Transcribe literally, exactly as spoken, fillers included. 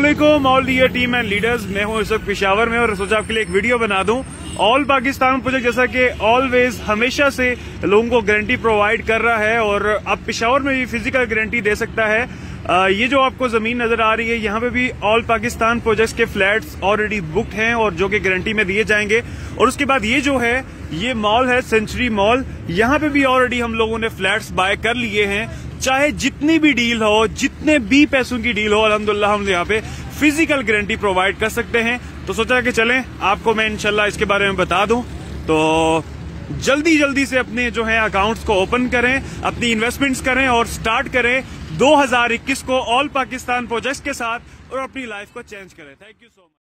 अस्सलामुअलैकुम all dear team and leaders. मैं हूं इस वक्त पेशावर में और सोचा आपके लिए एक वीडियो बना दूं। ऑल पाकिस्तान प्रोजेक्ट जैसा कि ऑलवेज हमेशा से लोगों को गारंटी प्रोवाइड कर रहा है और अब पेशावर में भी फिजिकल गारंटी दे सकता है। आ, ये जो आपको जमीन नजर आ रही है यहाँ पे भी ऑल पाकिस्तान प्रोजेक्ट्स के फ्लैट्स ऑलरेडी बुक्ड हैं और जो कि गारंटी में दिए जाएंगे। और उसके बाद ये जो है ये मॉल है सेंचुरी मॉल, यहाँ पे भी ऑलरेडी हम लोगों ने फ्लैट्स बाय कर लिए हैं। चाहे जितनी भी डील हो, जितने भी पैसों की डील हो, अल्हम्दुलिल्लाह हम यहाँ पे फिजिकल गारंटी प्रोवाइड कर सकते हैं। तो सोचा कि चलें आपको मैं इंशाल्लाह इसके बारे में बता दूं। तो जल्दी जल्दी से अपने जो है अकाउंट्स को ओपन करें, अपनी इन्वेस्टमेंट्स करें और स्टार्ट करें दो हज़ार इक्कीस को ऑल पाकिस्तान प्रोजेक्ट्स के साथ और अपनी लाइफ को चेंज करें। Thank you so much.